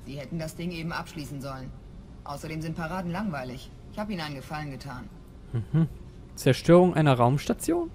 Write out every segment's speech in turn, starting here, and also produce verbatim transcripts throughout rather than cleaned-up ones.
Sie hätten das Ding eben abschließen sollen. Außerdem sind Paraden langweilig. Ich habe ihnen einen Gefallen getan. Mhm. Zerstörung einer Raumstation?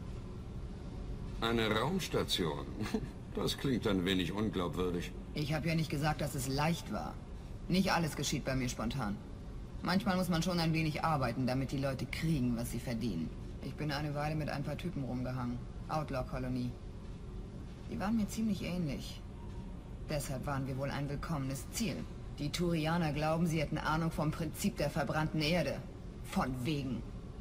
Eine Raumstation? Das klingt ein wenig unglaubwürdig. Ich habe ja nicht gesagt, dass es leicht war. Nicht alles geschieht bei mir spontan. Manchmal muss man schon ein wenig arbeiten, damit die Leute kriegen, was sie verdienen. Ich bin eine Weile mit ein paar Typen rumgehangen. Outlaw-Kolonie. Die waren mir ziemlich ähnlich. Deshalb waren wir wohl ein willkommenes Ziel. Die Turianer glauben, sie hätten Ahnung vom Prinzip der verbrannten Erde. Von wegen.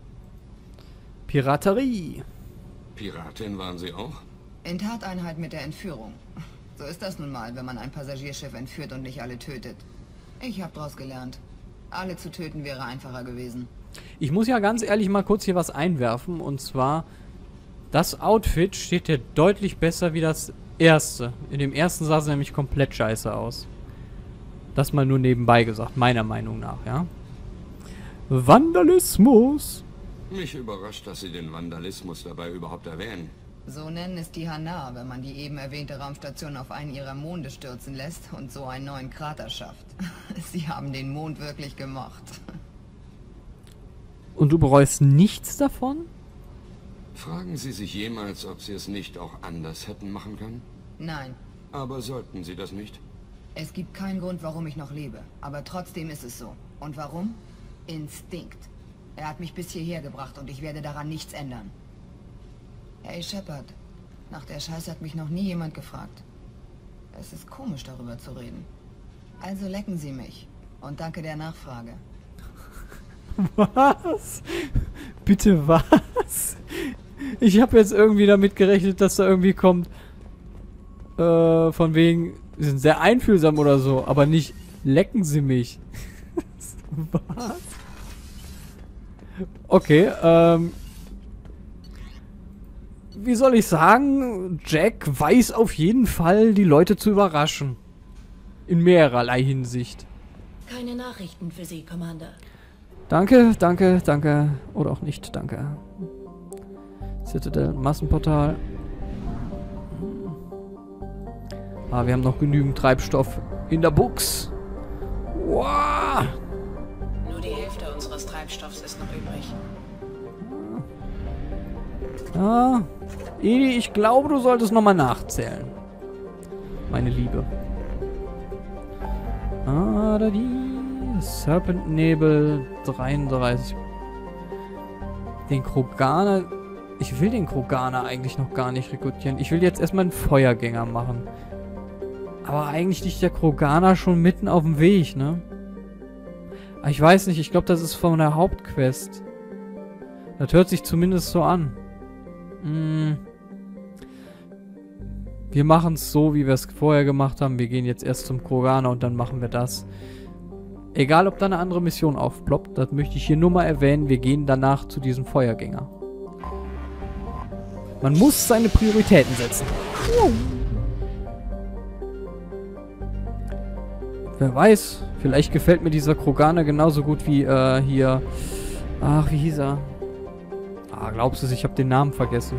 Piraterie. Piratin waren Sie auch? In Tateinheit mit der Entführung. So ist das nun mal, wenn man ein Passagierschiff entführt und nicht alle tötet. Ich habe daraus gelernt. Alle zu töten wäre einfacher gewesen. Ich muss ja ganz ehrlich mal kurz hier was einwerfen. Und zwar, das Outfit steht hier deutlich besser wie das erste. In dem ersten sah es nämlich komplett scheiße aus. Das mal nur nebenbei gesagt, meiner Meinung nach, ja. Vandalismus. Mich überrascht, dass Sie den Vandalismus dabei überhaupt erwähnen. So nennen es die Hanar, wenn man die eben erwähnte Raumstation auf einen ihrer Monde stürzen lässt und so einen neuen Krater schafft. Sie haben den Mond wirklich gemocht. Und du bereust nichts davon? Fragen Sie sich jemals, ob Sie es nicht auch anders hätten machen können? Nein. Aber sollten Sie das nicht? Es gibt keinen Grund, warum ich noch lebe. Aber trotzdem ist es so. Und warum? Instinkt. Er hat mich bis hierher gebracht und ich werde daran nichts ändern. Hey Shepard, nach der Scheiße hat mich noch nie jemand gefragt. Es ist komisch, darüber zu reden. Also lecken Sie mich. Und danke der Nachfrage. Was? Bitte was? Ich habe jetzt irgendwie damit gerechnet, dass da irgendwie kommt, äh, von wegen, sie sind sehr einfühlsam oder so, aber nicht lecken Sie mich. Was? Okay, ähm, wie soll ich sagen, Jack weiß auf jeden Fall, die Leute zu überraschen. In mehrerlei Hinsicht. Keine Nachrichten für Sie, Commander. Danke, danke, danke. Oder auch nicht, danke. Citadel, Massenportal. Ah, wir haben noch genügend Treibstoff in der Box. Wow. Nur die Hälfte unseres Treibstoffs ist noch übrig. Ah, Edi, ich glaube, du solltest nochmal nachzählen. Meine Liebe. Ah, da die. Serpentnebel dreiunddreißig. Den Kroganer. Ich will den Kroganer eigentlich noch gar nicht rekrutieren. Ich will jetzt erstmal einen Feuergänger machen. Aber eigentlich liegt der Kroganer schon mitten auf dem Weg, ne? Aber ich weiß nicht, ich glaube, das ist von der Hauptquest. Das hört sich zumindest so an. Hm. Wir machen es so, wie wir es vorher gemacht haben. Wir gehen jetzt erst zum Kroganer und dann machen wir das. Egal, ob da eine andere Mission aufploppt, das möchte ich hier nur mal erwähnen. Wir gehen danach zu diesem Feuergänger. Man muss seine Prioritäten setzen. Wer weiß, vielleicht gefällt mir dieser Kroganer genauso gut wie äh, hier... Ach, wie hieß er? Ah, glaubst du, ich habe den Namen vergessen?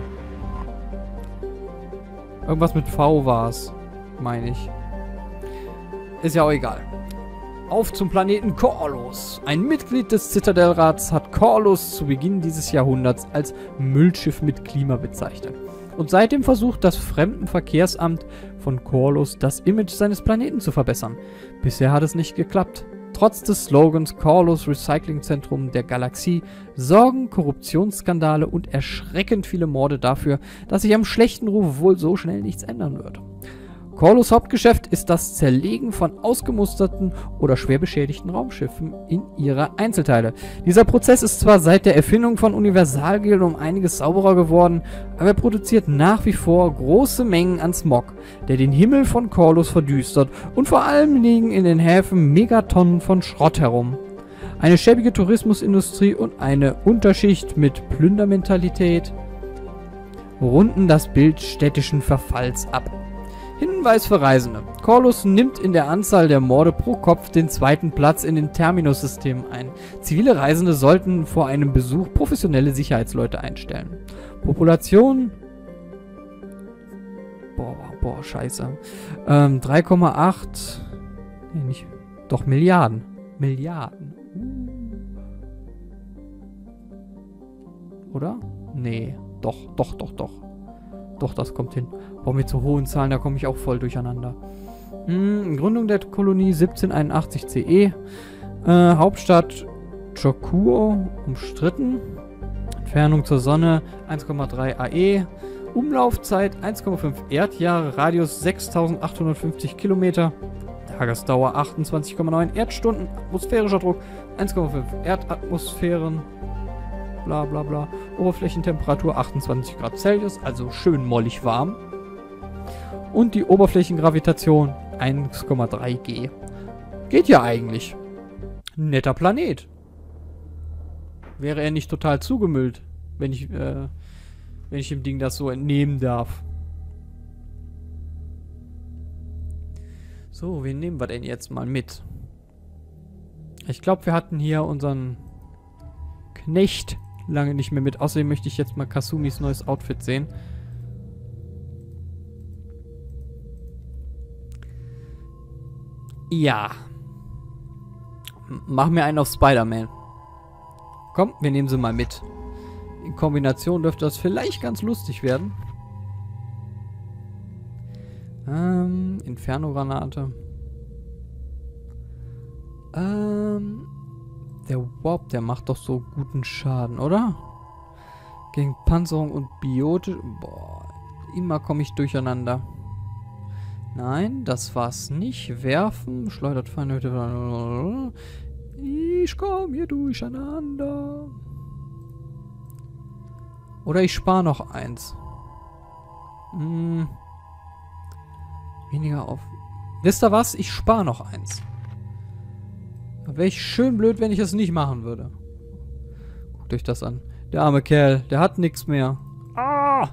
Irgendwas mit V war es, meine ich. Ist ja auch egal. Auf zum Planeten Corlus. Ein Mitglied des Zitadelrats hat Corlus zu Beginn dieses Jahrhunderts als Müllschiff mit Klima bezeichnet. Und seitdem versucht das Fremdenverkehrsamt von Corlus, das Image seines Planeten zu verbessern. Bisher hat es nicht geklappt. Trotz des Slogans Corlus Recyclingzentrum der Galaxie sorgen Korruptionsskandale und erschreckend viele Morde dafür, dass sich am schlechten Ruf wohl so schnell nichts ändern wird. Corlus Hauptgeschäft ist das Zerlegen von ausgemusterten oder schwer beschädigten Raumschiffen in ihre Einzelteile. Dieser Prozess ist zwar seit der Erfindung von Universalgel um einiges sauberer geworden, aber er produziert nach wie vor große Mengen an Smog, der den Himmel von Corlus verdüstert, und vor allem liegen in den Häfen Megatonnen von Schrott herum. Eine schäbige Tourismusindustrie und eine Unterschicht mit Plündermentalität runden das Bild städtischen Verfalls ab. Hinweis für Reisende. Corlus nimmt in der Anzahl der Morde pro Kopf den zweiten Platz in den Terminus-Systemen ein. Zivile Reisende sollten vor einem Besuch professionelle Sicherheitsleute einstellen. Population... Boah, boah, scheiße. Ähm, drei Komma acht Nee, nicht. Doch, Milliarden. Milliarden. Uh. Oder? Nee. Doch, doch, doch, doch. Doch, das kommt hin. Boah, mit so hohen Zahlen, da komme ich auch voll durcheinander. Hm, Gründung der Kolonie siebzehnhunderteinundachtzig C E. Äh, Hauptstadt Chokuo, umstritten. Entfernung zur Sonne eins Komma drei A E. Umlaufzeit eins Komma fünf Erdjahre. Radius sechstausendachthundertfünfzig Kilometer. Tagesdauer achtundzwanzig Komma neun Erdstunden. Atmosphärischer Druck eins Komma fünf Erdatmosphären. Bla bla bla. Oberflächentemperatur achtundzwanzig Grad Celsius, also schön mollig warm. Und die Oberflächengravitation eins Komma drei G. Geht ja eigentlich. Netter Planet. Wäre er nicht total zugemüllt, wenn ich, äh, wenn ich dem Ding das so entnehmen darf. So, wen nehmen wir denn jetzt mal mit? Ich glaube, wir hatten hier unseren Knecht lange nicht mehr mit. Außerdem möchte ich jetzt mal Kasumis neues Outfit sehen. Ja. Mach mir einen auf Spider-Man. Komm, wir nehmen sie mal mit. In Kombination dürfte das vielleicht ganz lustig werden. Ähm, Inferno-Granate. Ähm, der Warp, der macht doch so guten Schaden, oder? Gegen Panzerung und Biote. Boah, immer komme ich durcheinander. Nein, das war's nicht. Werfen, schleudert Feinde. Ich komme hier durcheinander. Oder ich spare noch eins. Hm. Weniger auf. Wisst ihr was? Ich spare noch eins. Da wäre ich schön blöd, wenn ich es nicht machen würde. Guckt euch das an. Der arme Kerl, der hat nichts mehr. Ah!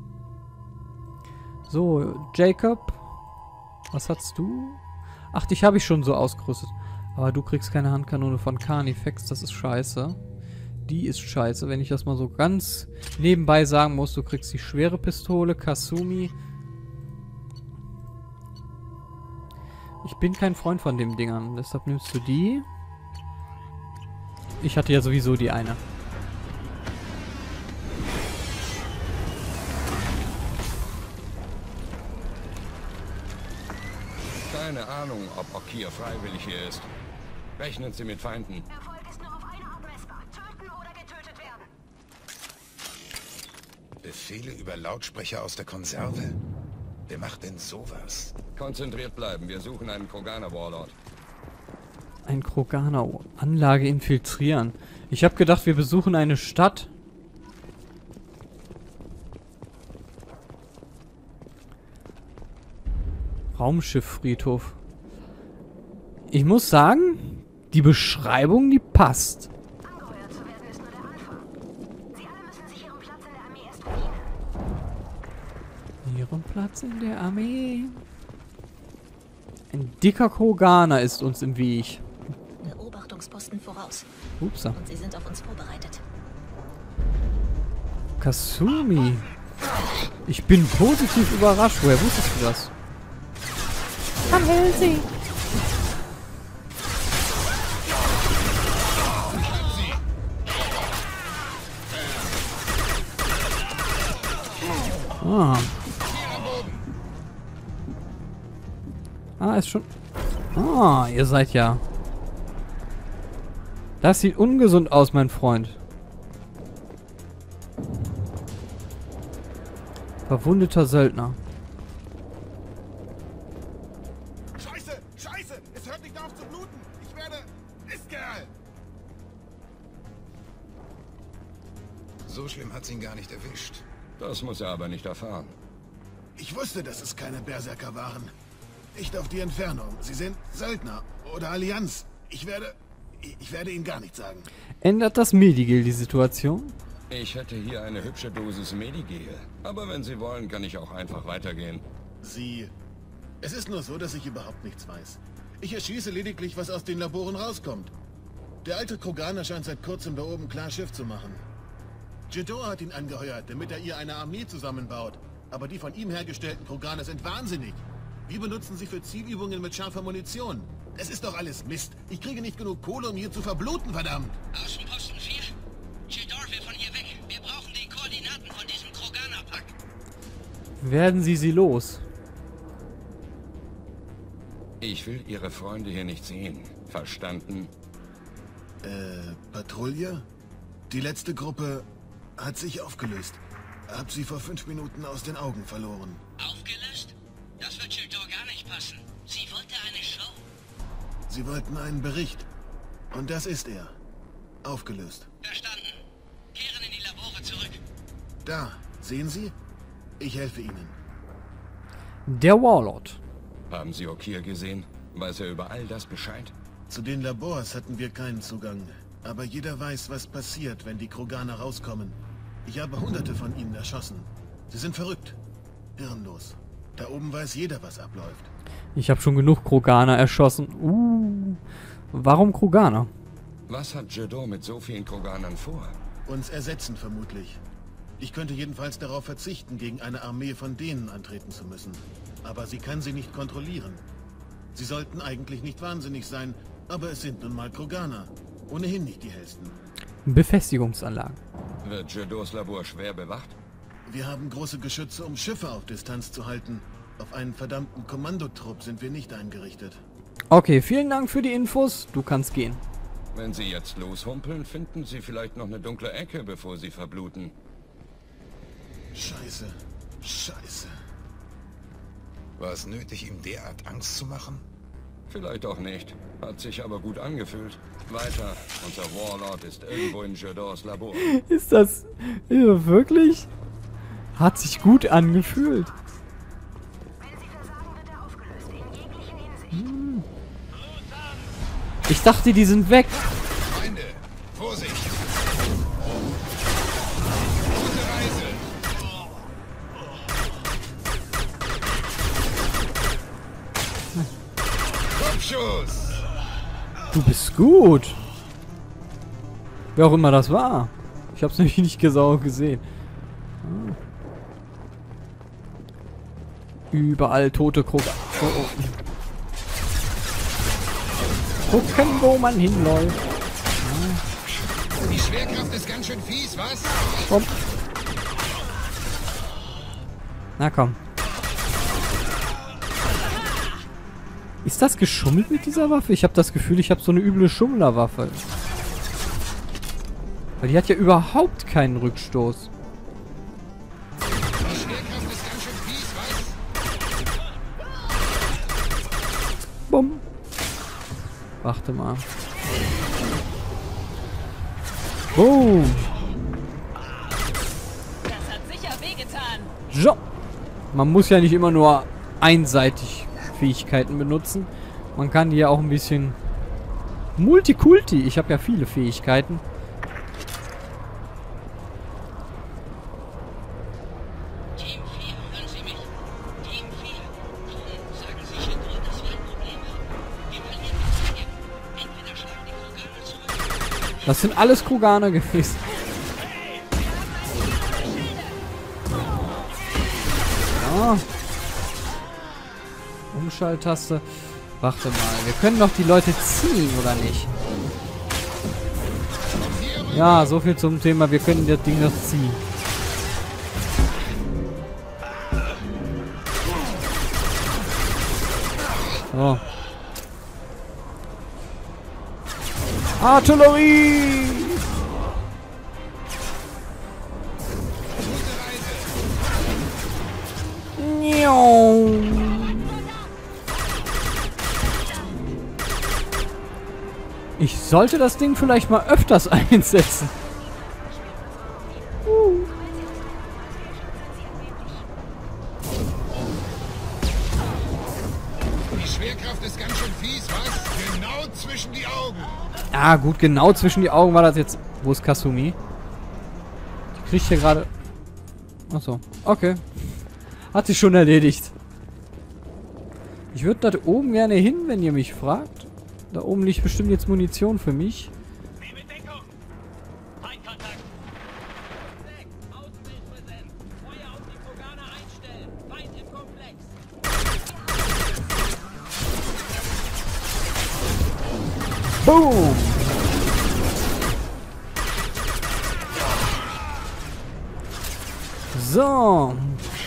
So, Jacob. Was hast du? Ach, dich habe ich schon so ausgerüstet. Aber du kriegst keine Handkanone von Carnifex. Das ist scheiße. Die ist scheiße, wenn ich das mal so ganz nebenbei sagen muss. Du kriegst die schwere Pistole, Kasumi. Ich bin kein Freund von den Dingern. Deshalb nimmst du die. Ich hatte ja sowieso die eine. Keine Ahnung, ob Okia freiwillig hier ist. Rechnen Sie mit Feinden. Erfolg ist nur auf eine Art messbar. Töten oder getötet werden. Befehle über Lautsprecher aus der Konserve? Wer macht denn sowas? Konzentriert bleiben, wir suchen einen Kroganer Warlord. Ein Kroganer Anlage infiltrieren. Ich habe gedacht, wir besuchen eine Stadt. Raumschifffriedhof. Ich muss sagen, die Beschreibung, die passt. Angeheuert zu werden ist nur der Anfang. Sie alle müssen sich ihren Platz in der Armee erst verdienen. Ihren Platz in der Armee. Ein dicker Kroganer ist uns im Weg. Beobachtungsposten voraus. Upsa. Und sie sind auf uns vorbereitet. Kasumi. Ich bin positiv überrascht. Woher wusstest du das? Am Hellsee. Ah. Ah, ist schon... Ah, ihr seid ja... Das sieht ungesund aus, mein Freund. Verwundeter Söldner. Scheiße! Scheiße! Es hört nicht auf zu bluten! Ich werde... Mistkerl! So schlimm hat's ihn gar nicht erwischt. Das muss er aber nicht erfahren. Ich wusste, dass es keine Berserker waren. Nicht auf die Entfernung. Sie sind Söldner oder Allianz. Ich werde... Ich werde Ihnen gar nichts sagen. Ändert das Medigel die Situation? Ich hätte hier eine hübsche Dosis Medigel. Aber wenn Sie wollen, kann ich auch einfach weitergehen. Sie... Es ist nur so, dass ich überhaupt nichts weiß. Ich erschieße lediglich, was aus den Laboren rauskommt. Der alte Kroganer scheint seit kurzem da oben klar Schiff zu machen. Jedor hat ihn angeheuert, damit er ihr eine Armee zusammenbaut. Aber die von ihm hergestellten Kroganer sind wahnsinnig. Wir benutzen sie für Zielübungen mit scharfer Munition. Es ist doch alles Mist. Ich kriege nicht genug Kohle, um hier zu verbluten, verdammt. Außenposten vier. Jedor will von hier weg. Wir brauchen die Koordinaten von diesem Kroganer-Pack. Werden Sie sie los? Ich will Ihre Freunde hier nicht sehen. Verstanden? Äh, Patrouille? Die letzte Gruppe hat sich aufgelöst. Hab sie vor fünf Minuten aus den Augen verloren. Aufgelöst? Das wird Jedor gar nicht passen. Sie wollte eine Show. Sie wollten einen Bericht. Und das ist er. Aufgelöst. Verstanden. Kehren in die Labore zurück. Da, sehen Sie? Ich helfe Ihnen. Der Warlord. Haben Sie Okir gesehen? Weiß er über all das Bescheid? Zu den Labors hatten wir keinen Zugang. Aber jeder weiß, was passiert, wenn die Kroganer rauskommen. Ich habe hunderte von ihnen erschossen. Sie sind verrückt. Hirnlos. Da oben weiß jeder, was abläuft. Ich habe schon genug Kroganer erschossen. Uh, warum Kroganer? Was hat Jedor mit so vielen Kroganern vor? Uns ersetzen vermutlich. Ich könnte jedenfalls darauf verzichten, gegen eine Armee von denen antreten zu müssen. Aber sie kann sie nicht kontrollieren. Sie sollten eigentlich nicht wahnsinnig sein, aber es sind nun mal Kroganer. Ohnehin nicht die hellsten. Befestigungsanlagen. Wird Jedors Labor schwer bewacht? Wir haben große Geschütze, um Schiffe auf Distanz zu halten. Auf einen verdammten Kommandotrupp sind wir nicht eingerichtet. Okay, vielen Dank für die Infos. Du kannst gehen. Wenn Sie jetzt loshumpeln, finden Sie vielleicht noch eine dunkle Ecke, bevor Sie verbluten. Scheiße. Scheiße. War es nötig, ihm derart Angst zu machen? Vielleicht auch nicht. Hat sich aber gut angefühlt. Weiter. Unser Warlord ist irgendwo in Jedors Labor. Ist das ja, wirklich? Hat sich gut angefühlt. Wenn Sie versagen, wird er aufgelöst. In jeglichen Hinsicht. Hm. Ich dachte, die sind weg. Freunde, Vorsicht! Gute Reise! Kopfschuss! Du bist gut. Wer auch immer das war. Ich hab's nämlich nicht genau gesehen. Ah. Überall tote Kroganer. Oh, oh. Gucken, wo man hinläuft. Die Schwerkraft ist ganz schön fies, was? Komm. Na komm. Ist das geschummelt mit dieser Waffe? Ich habe das Gefühl, ich habe so eine üble Schummlerwaffe. Weil die hat ja überhaupt keinen Rückstoß. Die Schwerkraft ist ganz schön fies, was? Bumm. Warte mal. Boom. Das hat sicher wehgetan. So. Man muss ja nicht immer nur einseitig Fähigkeiten benutzen. Man kann die ja auch ein bisschen Multikulti. Ich habe ja viele Fähigkeiten. Team vier, hören Sie mich? Team vier, warum sagen Sie Jedor, dass wir ein Problem haben? Wir verlieren die Zeit. Entweder schlagen die Kroganer zurück. Das sind alles Kroganer gewesen. Ja. Umschalttaste. Warte mal, wir können doch die Leute ziehen, oder nicht? Ja, so viel zum Thema, wir können das Ding noch ziehen. So. Artillerie! Ich sollte das Ding vielleicht mal öfters einsetzen. Uh. Die Schwerkraft ist ganz schön fies, was? Genau zwischen die Augen. Ah, gut, genau zwischen die Augen war das jetzt. Wo ist Kasumi? Die kriegt hier gerade. Achso, okay. Hat sich schon erledigt. Ich würde da oben gerne hin, wenn ihr mich fragt. Da oben liegt bestimmt jetzt Munition für mich. Boom! So.